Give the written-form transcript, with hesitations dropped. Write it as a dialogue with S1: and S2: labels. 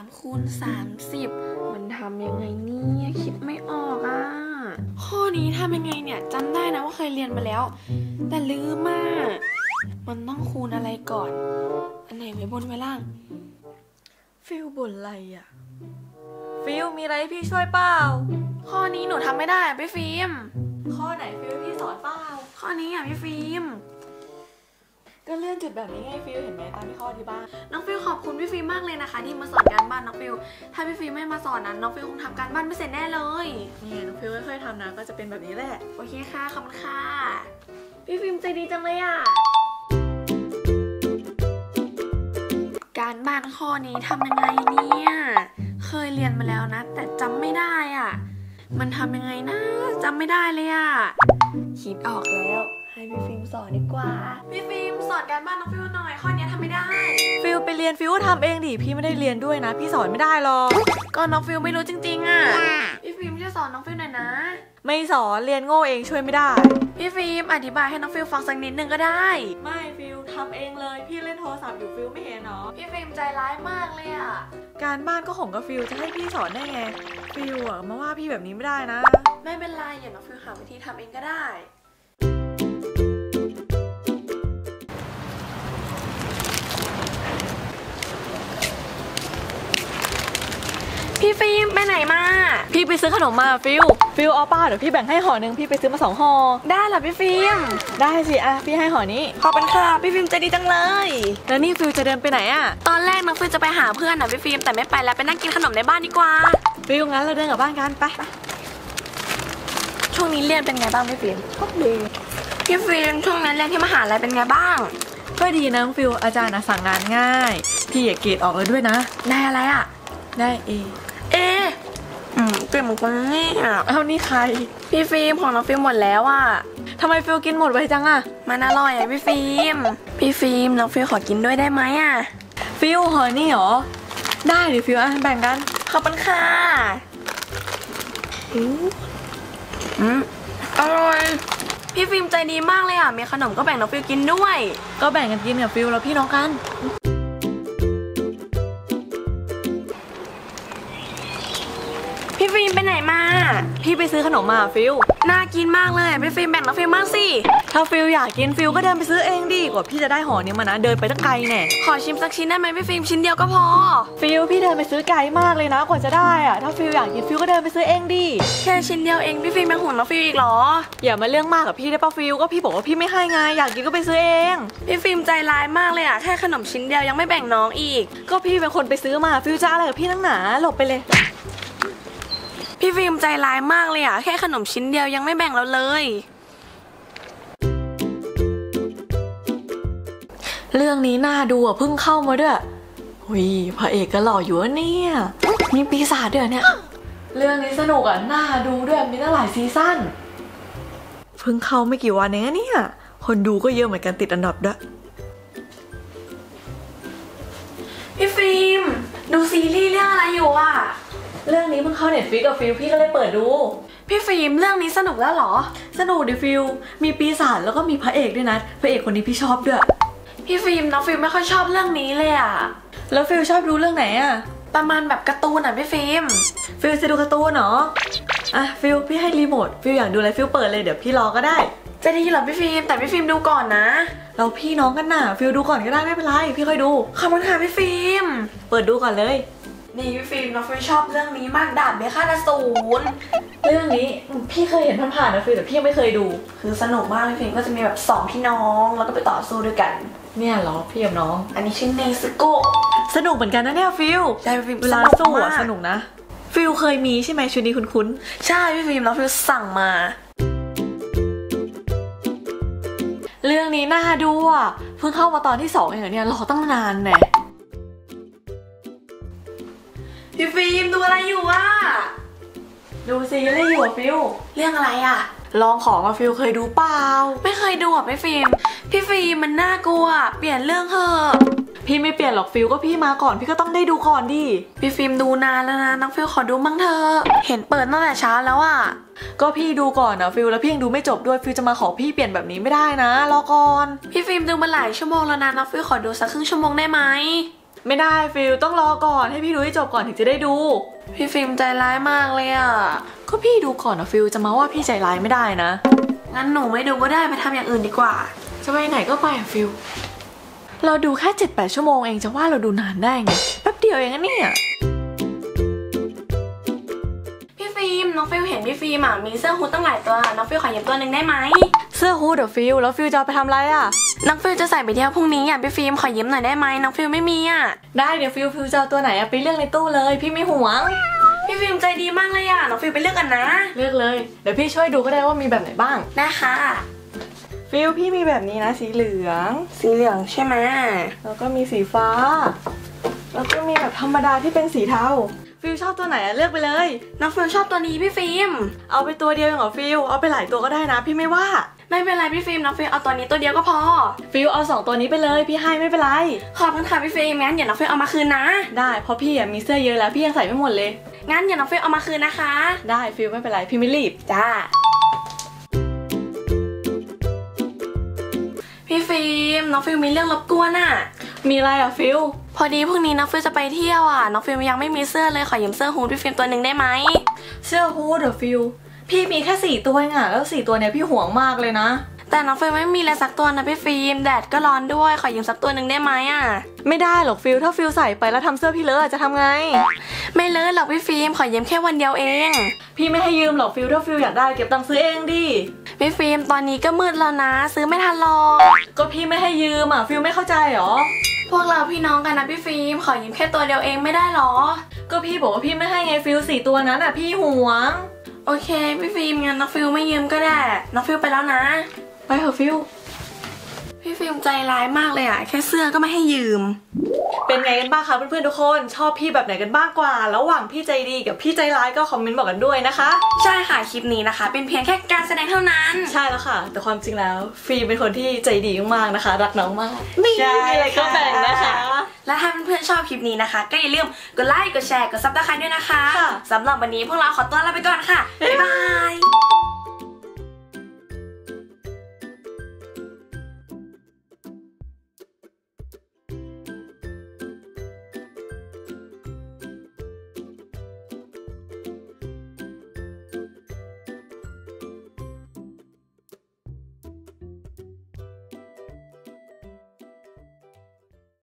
S1: 3 คูณ 30มันทำยังไงเนี่ยคิดไม่ออกอ่ะข้อนี้ทำยังไงเนี่ยจำได้นะว่าเคยเรียนมาแล้วแต่ลืมมากมันต้องคูณอะไรก่อนอันไหนไว้บนไว้ล่าง
S2: ฟิลบ่นอะไรอ่ะฟิลมีอะไรให้พี่ช่วยเปล่า
S1: ข้อนี้หนูทำไม่ได้พี่ฟิล์ม
S2: ข้อไหนฟิลพี่สอนเปล่า
S1: ข้อนี้อ่ะพี่ฟิล์ม
S2: ก็เลื่อนจุดแบบนี้ไงฟิลเห็นไหมตามที่ข้อที่บ้าน
S1: น้องฟิลขอบคุณพี่ฟิล์มมากเลยนะคะที่มาสอนการบ้านน้องฟิลถ้าพี่ฟิล์มไม่มาสอนนั้นน้องฟิลคงทำการบ้านไม่เสร็จแน่เลย
S2: นี่น้องฟิลค่อยๆทำนะก็จะเป็นแบบนี้แหละ
S1: โอเคค่ะขอบคุณค่ะพี่ฟิล์มใจดีจังเลยอ่ะการบ้านข้อนี้ทำยังไงเนี่ยเคยเรียนมาแล้วนะแต่จำไม่ได้อ่ะมันทำยังไงนะจำไม่ได้เลยอ่ะคิดออกแล้วให้พี่ฟิล์มสอนดีกว่าพี่ฟิล์มสอนการบ้านน้องฟิลหน่อยข้อนี้ทำไม่ได้
S2: ฟิลไปเรียนฟิลก็ทำเองดิพี่ไม่ได้เรียนด้วยนะพี่สอนไม่ได้หรอก
S1: ก็น้องฟิลไม่รู้จริงๆอ่ะพี่ฟิล์มช่วยสอนน้องฟิลหน่อยนะ
S2: ไม่สอนเรียนโง่เองช่วยไม่ได้
S1: พี่ฟิล์มอธิบายให้น้องฟิลฟังสักนิดนึงก็ได้
S2: ไม่ฟิลทำเองเลยพี่เล่นโทรศัพท์อยู่ฟิลไม่เห็นเนาะ
S1: พี่ฟิล์มใจร้ายมากเลยอ่ะ
S2: การบ้านก็ของกับฟิลจะให้พี่สอนได้ไงฟิลอะมาว่าพี่แบบนี้ไม่ได้นะ
S1: ไม่เป็นไรอย่าน้องฟิลหาวิธีทำเองก็ได้พี่ฟิล์มไปไหนมา
S2: พี่ไปซื้อขนมมาฟิลเอาป้าเดี๋ยวพี่แบ่งให้ห่อนึงพี่ไปซื้อมา2 ห่อ
S1: ได้เหรอพี่ฟิล์ม
S2: ได้สิอ่ะพี่ให้ห่อนี้
S1: ขอบคุณค่ะพี่ฟิล์มใจดีจังเลย
S2: แล้วนี่ฟิลจะเดินไปไหนอ่ะ
S1: ตอนแรกน้องฟิล์มจะไปหาเพื่อนนะพี่ฟิล์มแต่ไม่ไปแล้วไปนั่งกินขนมในบ้านดีกว่า
S2: ฟิลงั้นเราเดินกลับบ้านกันไป
S1: ช่วงนี้เรียนเป็นไงบ้างพี่ฟิล์มก็ดีพี่ฟิล์มช่วงนั้นเรียนที่มหาลัยเป็นไงบ้าง
S2: ก็ดีนะฟิลอาจารย์สั่งงานง่ายพี่เกรดออกเลยด้วยนะ
S1: ได้อะไรอ่ะ
S2: ได้เ
S1: เก่งเหมือนกันนี่
S2: เอานี่ใคร
S1: พี่ฟิล์มของน้องฟิล์มหมดแล้วอ่ะ
S2: ทำไมฟิลกินหมดไวจังอ่ะ
S1: มันอร่อยอ่ะพี่ฟิล์มน้องฟิล์มขอกินด้วยได้ไหมอ่ะ
S2: ฟิลห่อนี่หรอได้ดิฟิลแบ่งกัน
S1: ขอบคุณค่ะอร่อยพี่ฟิล์มใจดีมากเลยอ่ะมีขนมก็แบ่งน้องฟิล์มกินด้วย
S2: ก็แบ่งกันกินกับฟิลแล้วพี่น้องกัน
S1: พี่ฟิล์มไปไหนมา
S2: พี่ไปซื้อขนมมาฟิล
S1: น่ากินมากเลยพี่ฟิล์มแบ่งน้องฟิล์มบ้างสิ
S2: ถ้าฟิลอยากกินฟิลก็เดินไปซื้อเองดีกว่าพี่จะได้ห่อนี้มานะเดินไปตั้งไกลแน่
S1: ขอชิมสักชิ้นได้ไหมพี่ฟิล์มชิ้นเดียวก็พอ
S2: ฟิลพี่เดินไปซื้อไกลมากเลยนะกว่าจะได้อะถ้าฟิลอยากกินฟิลก็เดินไปซื้อเองดิ
S1: แค่ชิ้นเดียวเองพี่ฟิล์มยังห่วงน้องฟิล์มอีกเหรอ
S2: อย่ามาเรื่องมากกับพี่ได้ป่ะฟิลก็พี่บอกว่าพี่ไม่ให้ไงอยากกินก็ไปซื้อเอง
S1: พี่ฟิล์มใจร้ายมากเลยอ่ะแค่ขนมชิ้นเดียวยังไม่แบ่งน้องอีก
S2: ก็พี่เป็นคนไปซื้อมาฟิลจะอะไรกับพี่ตั้งหนาหลบไปเลย
S1: พี่ฟิล์มใจร้ายมากเลยอ่ะแค่ขนมชิ้นเดียวยังไม่แบ่งเราเลย
S2: เรื่องนี้น่าดูอ่ะเพิ่งเข้ามาด้วยหุยพระเอกก็หล่ออยู่เนี่ยมีปีศาจด้วยเนี่ยเรื่องนี้สนุกอ่ะน่าดูด้วยมีตั้งหลายซีซั่นเพิ่งเข้าไม่กี่วันเองเนี่ยคนดูก็เยอะเหมือนกันติดอันดับด้วย
S1: พี่ฟิล์มดูซีรีส์เรื่องอะไรอยู่อ่ะ
S2: เรื่องนี้เพิ่งเข้า Netflix กับฟิลพี่ก็เลยเปิดดู
S1: พี่ฟิล์มเรื่องนี้สนุกแล้วเหรอ
S2: สนุกดิฟิลมีปีศาจแล้วก็มีพระเอกด้วยนะพระเอกคนนี้พี่ชอบด้วย
S1: พี่ฟิล์มน้องฟิล์มไม่ค่อยชอบเรื่องนี้เลยอ่ะ
S2: แล้วฟิลชอบดูเรื่องไหนอ่ะ
S1: ประมาณแบบการ์ตูนอ่ะพี่ฟิล์ม
S2: จะดูการ์ตูนเหรออ่ะฟิลพี่ให้รีโมทฟิลอยากดูอะไรฟิลเปิดเลยเดี๋ยวพี่รอก็ได้
S1: จะดีเหรอพี่ฟิล์มแต่พี่ฟิล์มดูก่อนนะ
S2: เราพี่น้องกันน่ะฟิลดูก่อนก็ได้ไม่เป็นไรพี่ค่อยดู
S1: ขอบคุณค่ะพี่ฟิล์ม
S2: เปิดดูก่อนเลย
S1: นี่พี่ฟิล์มน้องฟิล์มชอบเรื่องนี้มากดาบเบค่าสูน
S2: เรื่องนี้พี่เคยเห็นผ่านๆนะฟิลแต่พี่ยังไม่เคยดู
S1: คือสนุกมากพี่ฟิล์มก็จะมีแบบ2 พี่น้องแล้วก็ไปต่อสู้ด้วยกัน
S2: เนี่ยเหรอพี่กับน้อง
S1: อันนี้ชื่อเนซึโกะ
S2: สนุกเหมือนกันนะเนี่ยฟิล
S1: ใช่ฟิล์ม
S2: เวลาสู้อะสนุกนะฟิลเคยมีใช่ไหมชุดนี้คุ้น
S1: ๆใช่พี่ฟิล์มน้องฟิล์มสั่งมา
S2: เรื่องนี้น่าดูอ่ะเพิ่งเข้ามาตอนที่2เองเนี่ยรอตั้งนานแน่
S1: พี่ฟิล์มดูอะไรอยู่อ่ะ
S2: ดูซีรีส์อยู่อ่ะฟิล
S1: เรื่องอะไรอ่ะ
S2: ลองของอ่ะฟิลเคยดูเปล่า
S1: ไม่เคยดูอ่ะพี่ฟิล์มมันน่ากลัวเปลี่ยนเรื่องเถอะ
S2: พี่ไม่เปลี่ยนหรอกฟิลก็พี่มาก่อนพี่ก็ต้องได้ดูก่อนดิ
S1: พี่ฟิล์มดูนานแล้วนะน้องฟิลขอดูมั่งเถอะเห็นเปิดตั้งแต่เช้าแล้วอ่ะ
S2: ก็พี่ดูก่อนนะฟิลแล้วพี่ยังดูไม่จบด้วยฟิลจะมาขอพี่เปลี่ยนแบบนี้ไม่ได้นะรอก่อน
S1: พี่ฟิล์มดูมาหลายชั่วโมงแล้วนะน้องฟิลขอดูสักครึ่งชั่วโมงได้ไหม
S2: ไม่ได้ฟิลต้องรอก่อนให้พี่ดูให้จบก่อนถึงจะได้ดู
S1: พี่ฟิล์มใจร้ายมากเลยอ่ะ
S2: ก็พี่ดูก่อนนะฟิลจะมาว่าพี่ใจร้ายไม่ได้นะ
S1: งั้นหนูไม่ดูก็ได้ไปทำอย่างอื่นดีกว่า
S2: จะไปไหนก็ไปอะฟิลเราดูแค่ 7-8 ชั่วโมงเองจะว่าเราดูนานได้ไงแป๊บเดียวเองนะเนี่ย
S1: พี่ฟิล์มน้องฟิลเห็นพี่ฟิล์มมีเสื้อฮู้ดตั้งหลายตัวน้องฟิลขอยืมตัวหนึ่งได้ไหม
S2: เสื้อฮู้ดเหรอฟิลแล้วฟิลจะเอาไปทำอะไรอ่ะ
S1: น้องฟิลจะใส่ไปเที่ยวพรุ่งนี้พี่ฟิล์มขอยืมหน่อยได้ไหมน้องฟิลไม่มี
S2: ได้เดี๋ยวฟิลจะเอาตัวไหนไปเลือกในตู้เลยพี่ไม่ห่วง
S1: พี่ฟิล์มใจดีมากเลยน้องฟิลไปเลือกกันนะ
S2: เลือกเลยเดี๋ยวพี่ช่วยดูก็ได้ว่ามีแบบไหนบ้าง
S1: ได้ค่ะ
S2: ฟิลพี่มีแบบนี้นะสีเหลือง
S1: ใช่ไหม
S2: แล้วก็มีสีฟ้าแล้วก็มีแบบธรรมดาที่เป็นสีเทาฟิลชอบตัวไหนเลือกไปเลย
S1: น้องฟิลชอบตัวนี้พี่ฟิล์ม
S2: เอาไปตัวเดียวเหรอฟิลเอาไปหลายตัวก็ได้นะพี่ไม่ว่า
S1: ไม่เป็นไรพี่ฟิล์มน้องฟิลเอาตัวนี้ตัวเดียวก็พอ
S2: ฟิลเอา2ตัวนี้ไปเลยพี่ให้ไม่เป็นไร
S1: ขอบคุณค่ะพี่ฟิล์มงั้นเดี๋ยวน้องฟิลเอามาคืนนะ
S2: ได้เพราะพี่มีเสื้อเยอะแล้วพี่ยังใส่ไม่หมดเลย
S1: งั้นเดี๋ยวน้องฟิลเอามาคืนนะคะ
S2: ได้ฟิลไม่เป็นไรพี่ไม่รีบ
S1: จ้าพี่ฟิล์มน้องฟิลมีเรื่องรบกวน
S2: มีอะไรฟิล
S1: พอดีพรุ่งนี้น้องฟิลจะไปเที่ยวน้องฟิลยังไม่มีเสื้อเลยขอยืมเสื้อฮู้ดพี่ฟิล์มตัวหนึ่งได้ไหม
S2: เสื้อฮู้ดฟิลพี่มีแค่4ตัวเองแล้ว4ตัวเนี้ยพี่ห่วงมากเลยนะ
S1: แต่น้องฟิลไม่มีเลยสักตัวนะพี่ฟิล์มแดดก็ร้อนด้วยขอยืมสักตัวหนึ่งได้ไหม
S2: ไม่ได้หรอกฟิลถ้าฟิลใส่ไปแล้วทำเสื้อพี่เลอะจะทำไง
S1: ไม่เลอะหรอกพี่ฟิล์มขอยืมแค่วันเดียวเอง
S2: พี่ไม่ให้ยืมหรอกฟิลถ้าฟิลอยากได้เก็บตังค์ซื้อเองดิ
S1: พี่ฟิล์มตอนนี้ก็มืดแล้วนะซื้อไม่ทันหรอก
S2: ก็พี่ไม่ให้ยืมฟิลไม่เข้าใจหรอ
S1: พวกเราพี่น้องกันนะพี่ฟิล์มขอยืมแค่ตัวเดียวเองไม่ได้หรอ
S2: ก็พี่บอกว่าพี่ไม่ให้ไงฟิล4ตัวนั้นพี่ห่วง
S1: โอเคพี่ฟิล์มงั้นน้องฟิลไม่ยืมก็ได้น้องฟิลไปแล้วนะ
S2: ไปเถอะฟิล
S1: พี่ฟิล์มใจร้ายมากเลยแค่เสื้อก็ไม่ให้ยืม
S2: เป็นไงกันบ้างคะเพื่อนๆทุกคนชอบพี่แบบไหนกันบ้างกว่าระหว่างพี่ใจดีกับพี่ใจร้ายก็คอมเมนต์บอกกันด้วยนะคะ
S1: ใช่ค่ะคลิปนี้นะคะเป็นเพียงแค่การแสดงเท่านั้น
S2: ใช่แล้วค่ะแต่ความจริงแล้วฟิล์มเป็นคนที่ใจดีมากๆนะคะรักน้องมาก
S1: ใช่
S2: ก็แบ่งนะคะ
S1: และถ้าเพื่อนๆชอบคลิปนี้นะคะก็อย่าลืมกดไลค์กดแชร์กดซับสไครบ์ด้วยนะคะสำหรับวันนี้พวกเราขอตัวลาไปก่อนค่ะบ๊ายบาย